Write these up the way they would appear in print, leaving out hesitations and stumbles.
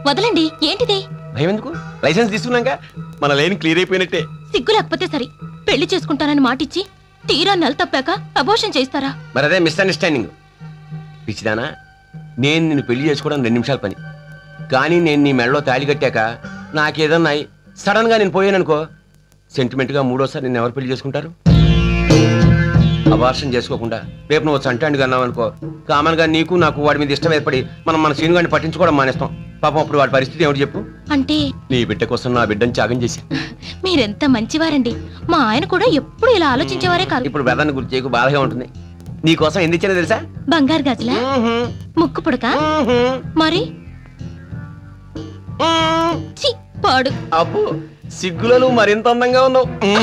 వదలండి. ఏంటిది? భయం ఎందుకు? లైసెన్స్ తీసుకున్నాక మన లైన్ క్లియర్ అయిపోయినట్టే. సిగ్గు లేకపోతే సరే, పెళ్లి చేసుకుంటానని మాటిచ్చి తీరా నెల తప్పాక అబోర్షన్ చేస్తారా? మరి అదే మిస్అండర్స్టాండింగ్. పిచ్చిదానా, నేను నిన్ను పెళ్లి చేసుకోవడం 2 నిమిషాల పని. కానీ నేను నీ మెడలో తాళి కట్టాక నాకేదన్నా సడన్ గా నేను పోయాననుకో, సెంటిమెంట్ గా 3వసారి నిన్ను ఎవరు పెళ్లి చేసుకుంటారు? అబార్షన్ చేసుకోకుండా రేపు నువ్వు సంటాండిగా అన్నావనుకో, కామన్ గా నీకు నాకు వాడి మీద ఇష్టం ఏర్పడి మనం మన సీనుగాడిని పట్టించుకోవడం మానేస్తాం. పాపం అప్పుడు వాడి పరిస్థితి ఏమిటి చెప్పు? అంటే నీ బిడ్డ కోసం నా బిడ్డని త్యాగం చేసి. మీరెంత మంచివారండి. మా ఆయన కూడా ఎప్పుడు ఇలా ఆలోచించేవారే కాదు. ఇప్పుడు బ్రదర్ని గుర్తు చేయకు, బాధగా ఉంటుంది. నీ కోసం ఎందుకు ఇచ్చినా తెలుసా? బంగారు గాజులా? ముక్కు పుడక? మరి పాడు. అప్పు సిగ్గులో నువ్వు మరింత అందంగా ఉన్నావు.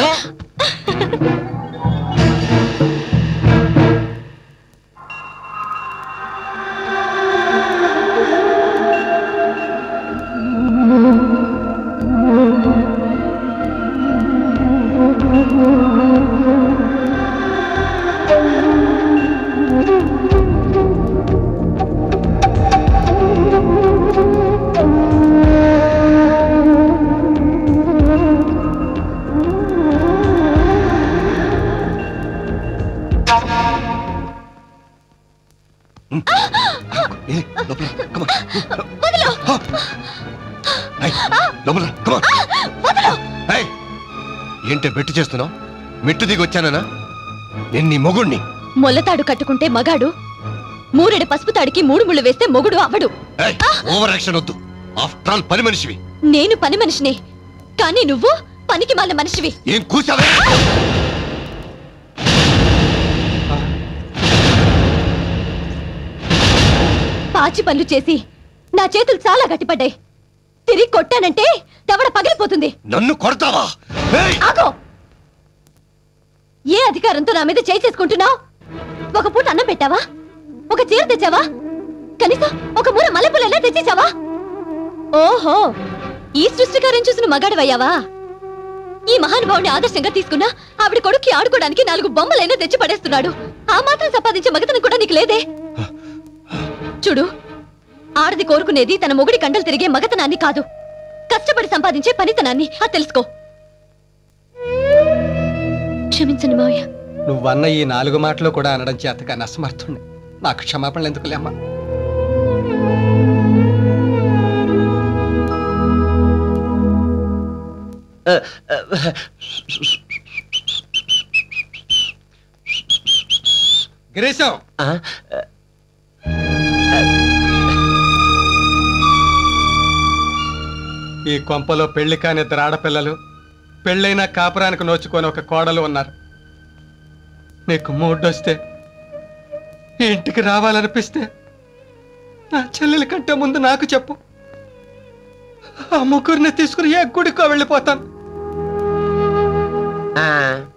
ఏంటే బెట్టు చేస్తున్నావు? మెట్టు దిగి వచ్చానా? నేను నీ మొగుణ్ణి. మొల్లతాడు కట్టుకుంటే మగాడు, 3 పసుపు తాడికి 3 ముళ్ళు వేస్తే మొగుడు అవడు. ఓవర్ యాక్షన్ వద్దు. ఆఫ్టర్ ఆల్ పని మనిషివి. నేను పని మనిషినే, కానీ నువ్వు పనికి మాలిన మనిషివి. ఏం కూసావే? పాచి పనులు చేసి నా చేతులు చాలా గట్టిపడ్డాయి. తిరిగి కొట్టానంటే దవడ పగిలిపోతుంది. నన్ను కొడతావా? ఆగో! ఏ అధికారంతో నా మీద చేసుకుంటున్నావు? ఒక పూట అన్నం పెట్టావా? ఒక చీర తెచ్చావా? కనీసం ఒక మూర మల్లెపూలైనా తెచ్చేసావా? ఓహో, ఈ సృష్టికారం చూసిన మగాడివయ్యావా? ఈ మహానుభావుని ఆదర్శంగా తీసుకున్నా ఆవిడ కొడుక్కి ఆడుకోవడానికి 4 బొమ్మలైనా తెచ్చి పడేస్తున్నాడు. ఆ మాత్రం సంపాదించే మగతనం కూడా నీకు లేదే? చూడు, ఆడది కోరుకునేది తన మొగుడి కండలు తిరిగే మగతనాన్ని కాదు, కష్టపడి సంపాదించే పనితనాన్ని. అది తెలుసుకో. క్షమించండి మావయ్య. నువ్వన్న ఈ 4 మాటలు కూడా అనడం చేతగా అసమర్థుణ్ణి. నాకు క్షమాపణలు ఎందుకులేమ్మా? గిరీశం, ఈ కొంపలో పెళ్లి కాని 2 ఆడపిల్లలు, పెళ్ళైన కాపురానికి నోచుకొని ఒక కోడలు ఉన్నారు. నీకు మూడొస్తే, ఇంటికి రావాలనిపిస్తే నా చెల్లెల కంటే ముందు నాకు చెప్పు. ఆ ముగ్గురిని తీసుకుని ఏ గుడికో వెళ్ళిపోతాను.